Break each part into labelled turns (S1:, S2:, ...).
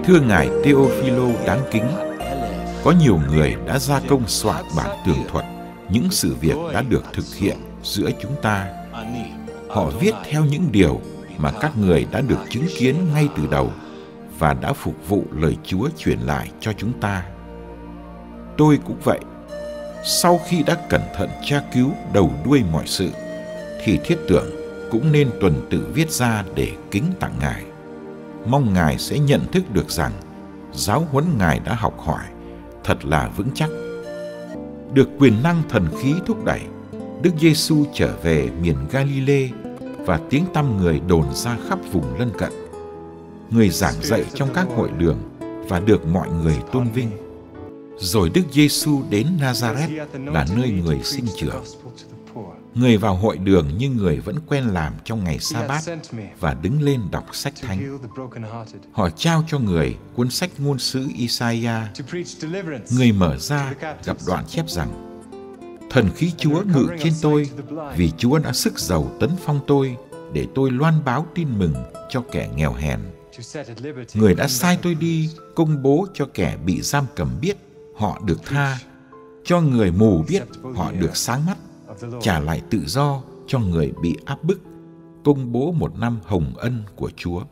S1: Thưa Ngài Teophilo đáng kính, có nhiều người đã gia công soạn bản tường thuật những sự việc đã được thực hiện giữa chúng ta. Họ viết theo những điều mà các người đã được chứng kiến ngay từ đầu và đã phục vụ lời Chúa truyền lại cho chúng ta. Tôi cũng vậy. Sau khi đã cẩn thận tra cứu đầu đuôi mọi sự, thì thiết tưởng cũng nên tuần tự viết ra để kính tặng Ngài. Mong Ngài sẽ nhận thức được rằng giáo huấn Ngài đã học hỏi thật là vững chắc. Được quyền năng thần khí thúc đẩy, Đức Giêsu trở về miền Galilee và tiếng tăm người đồn ra khắp vùng lân cận. Người giảng dạy trong các hội đường và được mọi người tôn vinh. Rồi Đức Giêsu đến Nazareth là nơi người sinh trưởng. Người vào hội đường như người vẫn quen làm trong ngày Sa-bát và đứng lên đọc sách thánh. Họ trao cho người cuốn sách ngôn sứ Isaiah. Người mở ra gặp đoạn chép rằng: Thần khí Chúa ngự trên tôi, vì Chúa đã sức giàu tấn phong tôi, để tôi loan báo tin mừng cho kẻ nghèo hèn. Người đã sai tôi đi công bố cho kẻ bị giam cầm biết họ được tha, cho người mù biết họ được sáng mắt, trả lại tự do cho người bị áp bức, công bố một năm hồng ân của Chúa.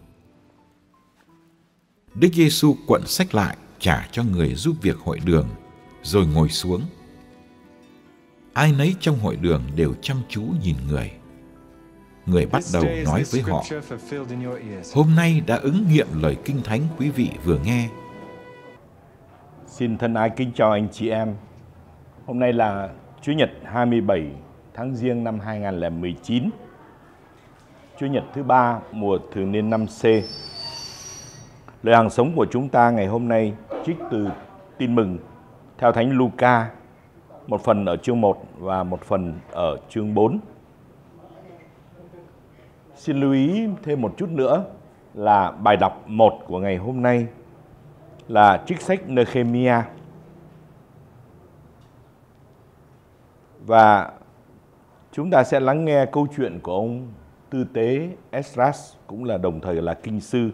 S1: Đức Giêsu cuộn sách lại trả cho người giúp việc hội đường, rồi ngồi xuống. Ai nấy trong hội đường đều chăm chú nhìn người. Người bắt đầu nói với họ: Hôm nay đã ứng nghiệm lời Kinh Thánh quý vị vừa nghe.
S2: Xin thân ái kính chào anh chị em. Hôm nay là Chủ nhật 27 tháng Giêng năm 2019, Chủ nhật thứ 3 mùa thường niên năm C. Lời hàng sống của chúng ta ngày hôm nay trích từ Tin mừng theo Thánh Luca, một phần ở chương 1 và một phần ở chương 4. Xin lưu ý thêm một chút nữa là bài đọc 1 của ngày hôm nay là trích sách Nehemia. Và chúng ta sẽ lắng nghe câu chuyện của ông tư tế Esdras, cũng là đồng thời là kinh sư.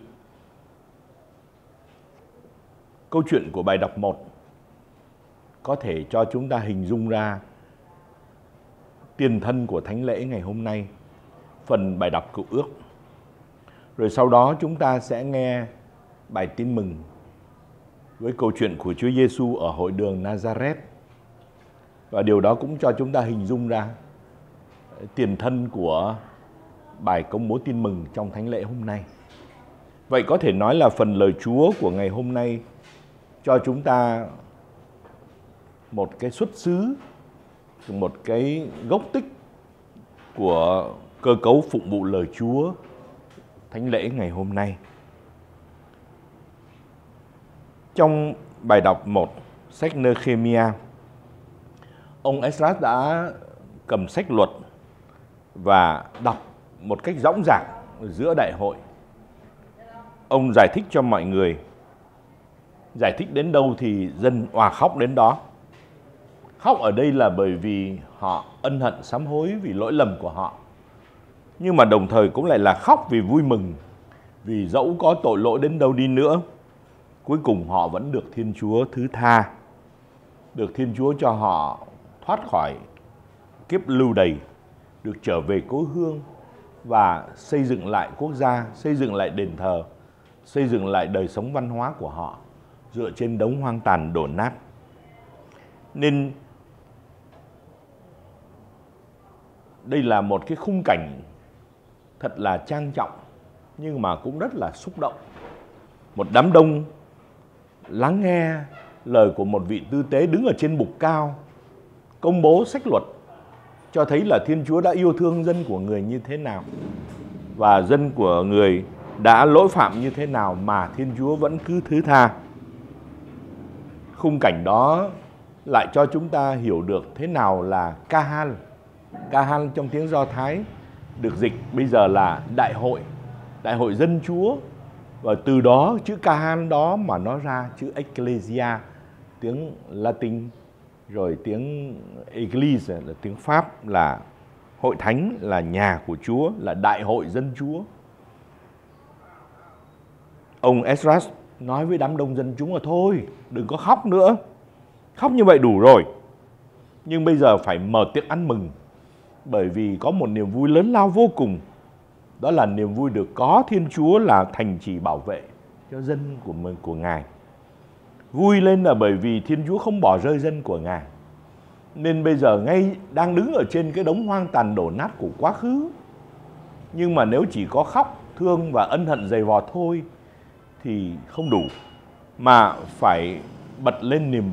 S2: Câu chuyện của bài đọc 1 có thể cho chúng ta hình dung ra tiền thân của thánh lễ ngày hôm nay, phần bài đọc Cựu Ước. Rồi sau đó chúng ta sẽ nghe bài tin mừng với câu chuyện của Chúa Giêsu ở hội đường Nazareth. Và điều đó cũng cho chúng ta hình dung ra tiền thân của bài công bố tin mừng trong thánh lễ hôm nay. Vậy có thể nói là phần lời Chúa của ngày hôm nay cho chúng ta một cái xuất xứ, một cái gốc tích của cơ cấu phụng vụ lời Chúa thánh lễ ngày hôm nay. Trong bài đọc 1, sách Nehemia, ông Esdras đã cầm sách luật và đọc một cách dõng dạc giữa đại hội. Ông giải thích cho mọi người. Giải thích đến đâu thì dân òa khóc đến đó. Khóc ở đây là bởi vì họ ân hận sám hối vì lỗi lầm của họ. Nhưng mà đồng thời cũng lại là khóc vì vui mừng, vì dẫu có tội lỗi đến đâu đi nữa, cuối cùng họ vẫn được Thiên Chúa thứ tha, được Thiên Chúa cho họ thoát khỏi kiếp lưu đày, được trở về cố hương và xây dựng lại quốc gia, xây dựng lại đền thờ, xây dựng lại đời sống văn hóa của họ dựa trên đống hoang tàn đổ nát. Nên đây là một cái khung cảnh thật là trang trọng, nhưng mà cũng rất là xúc động. Một đám đông lắng nghe lời của một vị tư tế đứng ở trên bục cao, công bố sách luật, cho thấy là Thiên Chúa đã yêu thương dân của người như thế nào, và dân của người đã lỗi phạm như thế nào mà Thiên Chúa vẫn cứ thứ tha. Khung cảnh đó lại cho chúng ta hiểu được thế nào là Kahal. Kahal trong tiếng Do Thái được dịch bây giờ là đại hội dân Chúa. Và từ đó chữ Kahal đó mà nó ra chữ Ecclesia, tiếng Latin, rồi tiếng Église là tiếng Pháp, là hội thánh, là nhà của Chúa, là đại hội dân Chúa. Ông Esdras nói với đám đông dân chúng là thôi, đừng có khóc nữa. Khóc như vậy đủ rồi. Nhưng bây giờ phải mở tiệc ăn mừng, bởi vì có một niềm vui lớn lao vô cùng. Đó là niềm vui được có Thiên Chúa là thành trì bảo vệ cho dân của Ngài. Vui lên là bởi vì Thiên Chúa không bỏ rơi dân của Ngài. Nên bây giờ ngay đang đứng ở trên cái đống hoang tàn đổ nát của quá khứ. Nhưng mà nếu chỉ có khóc, thương và ân hận dày vò thôi thì không đủ, mà phải bật lên niềm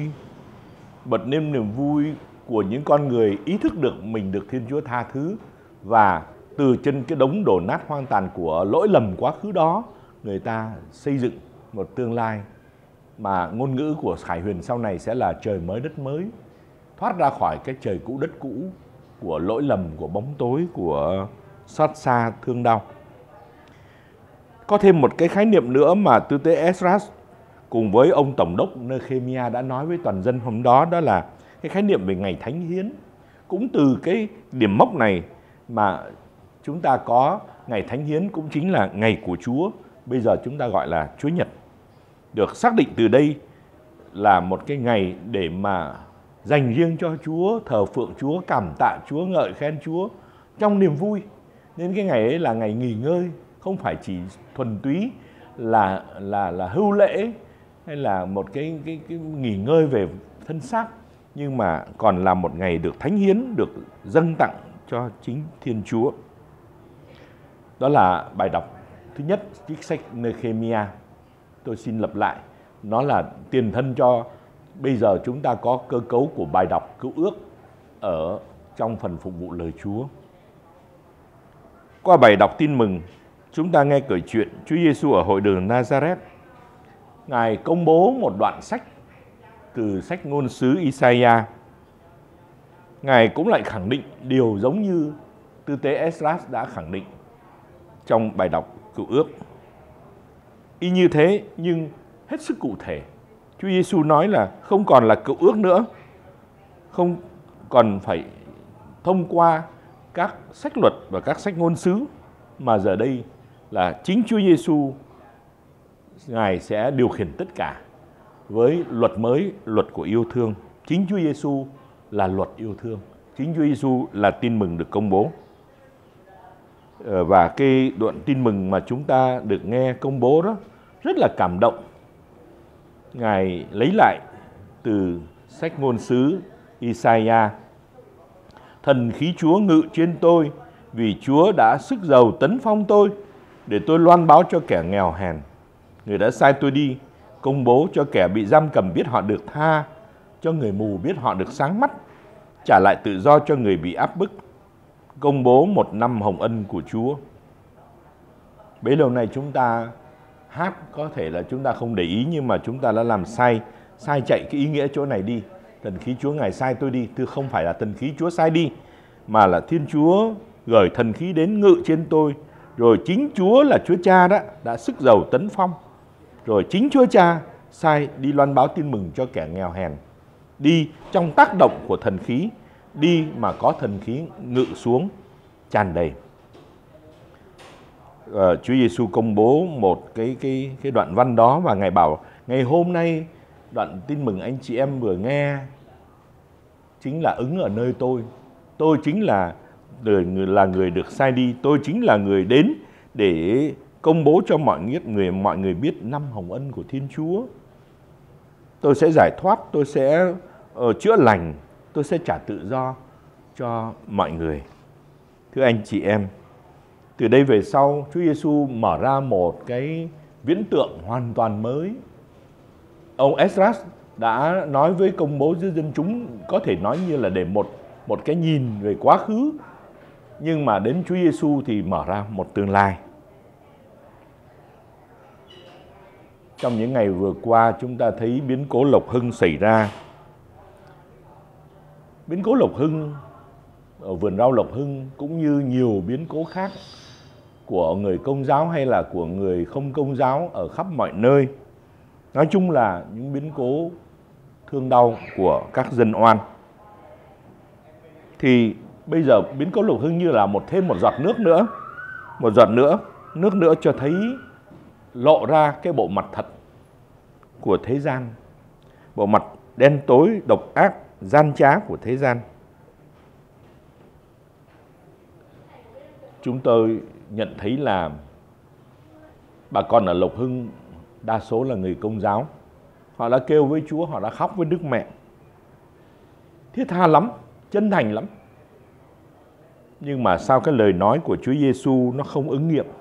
S2: vui của những con người ý thức được mình được Thiên Chúa tha thứ, và từ trên cái đống đổ nát hoang tàn của lỗi lầm quá khứ đó, người ta xây dựng một tương lai mà ngôn ngữ của Khải Huyền sau này sẽ là trời mới đất mới, thoát ra khỏi cái trời cũ đất cũ của lỗi lầm, của bóng tối, của xót xa thương đau. Có thêm một cái khái niệm nữa mà tư tế Esdras cùng với ông tổng đốc Nehemia đã nói với toàn dân hôm đó, đó là cái khái niệm về ngày thánh hiến. Cũng từ cái điểm mốc này mà chúng ta có ngày thánh hiến, cũng chính là ngày của Chúa, bây giờ chúng ta gọi là Chúa Nhật, được xác định từ đây là một cái ngày để mà dành riêng cho Chúa, thờ phượng Chúa, cảm tạ Chúa, ngợi khen Chúa trong niềm vui. Nên cái ngày ấy là ngày nghỉ ngơi, không phải chỉ thuần túy là hưu lễ hay là một cái nghỉ ngơi về thân xác, nhưng mà còn là một ngày được thánh hiến, được dâng tặng cho chính Thiên Chúa. Đó là bài đọc thứ nhất, trích sách Nehemia. Tôi xin lặp lại, nó là tiền thân cho bây giờ chúng ta có cơ cấu của bài đọc Cựu Ước ở trong phần phục vụ lời Chúa. Qua bài đọc tin mừng, chúng ta nghe kể chuyện Chúa Giêsu ở hội đường Nazareth. Ngài công bố một đoạn sách từ sách ngôn sứ Isaiah. Ngài cũng lại khẳng định điều giống như tư tế Esdras đã khẳng định trong bài đọc Cựu Ước. Y như thế nhưng hết sức cụ thể. Chúa Giêsu nói là không còn là Cựu Ước nữa, không còn phải thông qua các sách luật và các sách ngôn sứ, mà giờ đây là chính Chúa Giêsu, Ngài sẽ điều khiển tất cả với luật mới, luật của yêu thương. Chính Chúa Giêsu là luật yêu thương, chính Chúa Giêsu là tin mừng được công bố. Và cái đoạn tin mừng mà chúng ta được nghe công bố đó rất là cảm động. Ngài lấy lại từ sách ngôn sứ Isaiah: Thần khí Chúa ngự trên tôi, vì Chúa đã sức giàu tấn phong tôi, để tôi loan báo cho kẻ nghèo hèn. Người đã sai tôi đi công bố cho kẻ bị giam cầm biết họ được tha, cho người mù biết họ được sáng mắt, trả lại tự do cho người bị áp bức, công bố một năm hồng ân của Chúa. Bấy lâu nay chúng ta hát có thể là chúng ta không để ý, nhưng mà chúng ta đã làm sai chạy cái ý nghĩa chỗ này đi. Thần khí Chúa Ngài sai tôi đi, thưa không phải là thần khí Chúa sai đi, mà là Thiên Chúa gửi thần khí đến ngự trên tôi. Rồi chính Chúa là Chúa Cha đó đã sức giàu tấn phong. Rồi chính Chúa Cha sai đi loan báo tin mừng cho kẻ nghèo hèn. Đi trong tác động của thần khí, đi mà có thần khí ngự xuống tràn đầy. Chúa Giêsu công bố một cái đoạn văn đó, và Ngài bảo ngày hôm nay đoạn tin mừng anh chị em vừa nghe chính là ứng ở nơi tôi. Tôi chính là người được sai đi. Tôi chính là người đến để công bố cho mọi người biết năm hồng ân của Thiên Chúa. Tôi sẽ giải thoát, tôi sẽ chữa lành, tôi sẽ trả tự do cho mọi người. Thưa anh chị em, từ đây về sau, Chúa Giêsu mở ra một cái viễn tượng hoàn toàn mới. Ông Esdras đã nói với công bố giữa dân chúng, có thể nói như là để một cái nhìn về quá khứ, nhưng mà đến Chúa Giêsu thì mở ra một tương lai. Trong những ngày vừa qua, chúng ta thấy biến cố Lộc Hưng xảy ra. Biến cố Lộc Hưng ở vườn rau Lộc Hưng cũng như nhiều biến cố khác của người Công giáo hay là của người không Công giáo ở khắp mọi nơi, nói chung là những biến cố thương đau của các dân oan. Thì bây giờ biến cố Lộc Hưng như là thêm một giọt nước nữa, nước nữa cho thấy lộ ra cái bộ mặt thật của thế gian, bộ mặt đen tối, độc ác, gian trá của thế gian. Chúng tôi nhận thấy là bà con ở Lộc Hưng đa số là người Công giáo. Họ đã kêu với Chúa, họ đã khóc với Đức Mẹ, thiết tha lắm, chân thành lắm. Nhưng mà sao cái lời nói của Chúa Giêsu nó không ứng nghiệm?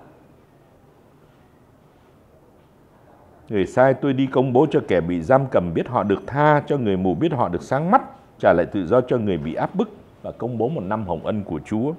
S2: Người sai tôi đi công bố cho kẻ bị giam cầm biết họ được tha, cho người mù biết họ được sáng mắt, trả lại tự do cho người bị áp bức, và công bố một năm hồng ân của Chúa.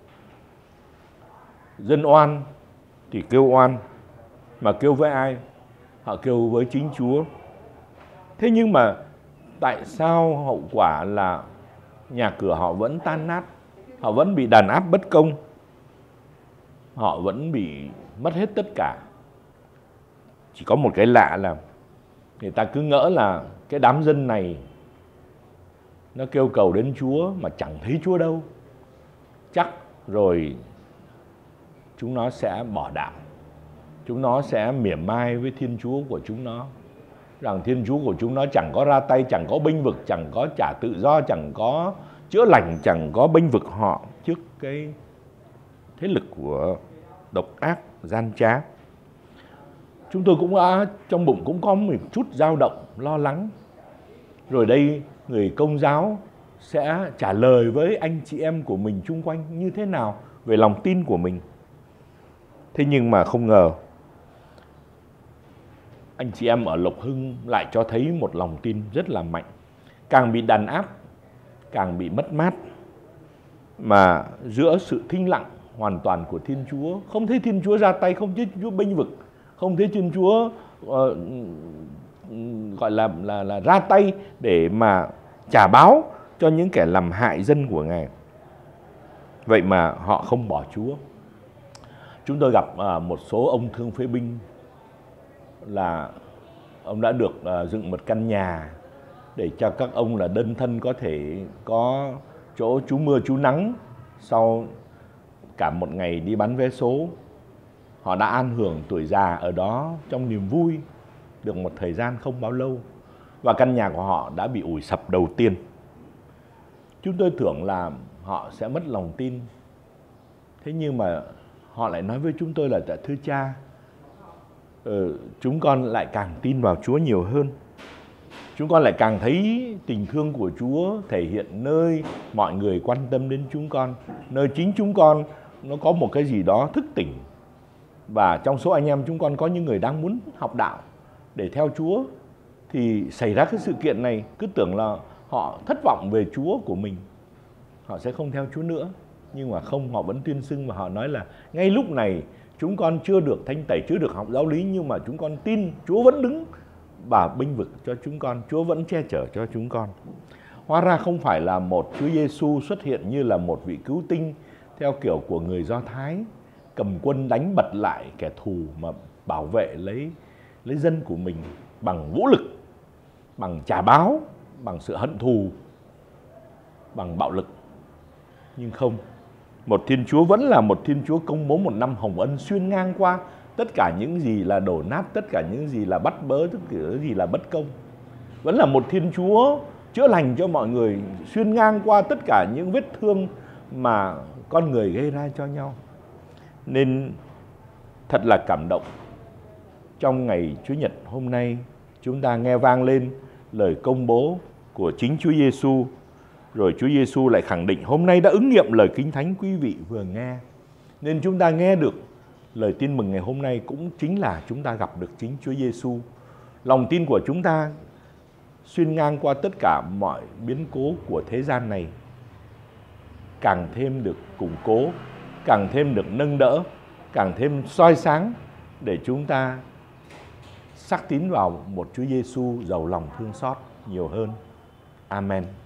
S2: Dân oan thì kêu oan, mà kêu với ai? Họ kêu với chính Chúa. Thế nhưng mà tại sao hậu quả là nhà cửa họ vẫn tan nát, họ vẫn bị đàn áp bất công, họ vẫn bị mất hết tất cả? Chỉ có một cái lạ là người ta cứ ngỡ là cái đám dân này nó kêu cầu đến Chúa mà chẳng thấy Chúa đâu, chắc rồi chúng nó sẽ bỏ đạo, chúng nó sẽ mỉa mai với Thiên Chúa của chúng nó, rằng Thiên Chúa của chúng nó chẳng có ra tay, chẳng có bênh vực, chẳng có trả tự do, chẳng có chữa lành, chẳng có bênh vực họ trước cái thế lực của độc ác, gian trá. Chúng tôi cũng trong bụng cũng có một chút dao động, lo lắng. Rồi đây người Công giáo sẽ trả lời với anh chị em của mình chung quanh như thế nào về lòng tin của mình. Thế nhưng mà không ngờ anh chị em ở Lộc Hưng lại cho thấy một lòng tin rất là mạnh. Càng bị đàn áp, càng bị mất mát, mà giữa sự thinh lặng hoàn toàn của Thiên Chúa, không thấy Thiên Chúa ra tay, không thấy Thiên Chúa bênh vực, không thấy Thiên Chúa gọi là ra tay để mà trả báo cho những kẻ làm hại dân của Ngài. Vậy mà họ không bỏ Chúa. Chúng tôi gặp một số ông thương phế binh, là ông đã được dựng một căn nhà để cho các ông là đơn thân có thể có chỗ trú mưa trú nắng sau cả một ngày đi bán vé số. Họ đã an hưởng tuổi già ở đó trong niềm vui được một thời gian không bao lâu, và căn nhà của họ đã bị ủi sập đầu tiên. Chúng tôi tưởng là họ sẽ mất lòng tin. Thế nhưng mà họ lại nói với chúng tôi là: thưa cha, chúng con lại càng tin vào Chúa nhiều hơn. Chúng con lại càng thấy tình thương của Chúa thể hiện nơi mọi người quan tâm đến chúng con, nơi chính chúng con nó có một cái gì đó thức tỉnh. Và trong số anh em chúng con có những người đang muốn học đạo để theo Chúa, thì xảy ra cái sự kiện này, cứ tưởng là họ thất vọng về Chúa của mình, họ sẽ không theo Chúa nữa. Nhưng mà không, họ vẫn tuyên xưng và họ nói là ngay lúc này chúng con chưa được thanh tẩy, chưa được học giáo lý, nhưng mà chúng con tin Chúa vẫn đứng và bênh vực cho chúng con, Chúa vẫn che chở cho chúng con. Hóa ra không phải là một Chúa Giêsu xuất hiện như là một vị cứu tinh theo kiểu của người Do Thái, cầm quân đánh bật lại kẻ thù mà bảo vệ lấy dân của mình bằng vũ lực, bằng trả báo, bằng sự hận thù, bằng bạo lực. Nhưng không, một Thiên Chúa vẫn là một Thiên Chúa công bố một năm hồng ân xuyên ngang qua tất cả những gì là đổ nát, tất cả những gì là bắt bớ, tất cả những gì là bất công. Vẫn là một Thiên Chúa chữa lành cho mọi người, xuyên ngang qua tất cả những vết thương mà con người gây ra cho nhau. Nên thật là cảm động. Trong ngày Chúa Nhật hôm nay, chúng ta nghe vang lên lời công bố của chính Chúa Giêsu. Rồi Chúa Giêsu lại khẳng định hôm nay đã ứng nghiệm lời Kinh Thánh quý vị vừa nghe. Nên chúng ta nghe được lời tin mừng ngày hôm nay cũng chính là chúng ta gặp được chính Chúa Giêsu. Lòng tin của chúng ta xuyên ngang qua tất cả mọi biến cố của thế gian này càng thêm được củng cố, càng thêm được nâng đỡ, càng thêm soi sáng để chúng ta xác tín vào một Chúa Giêsu giàu lòng thương xót nhiều hơn. Amen.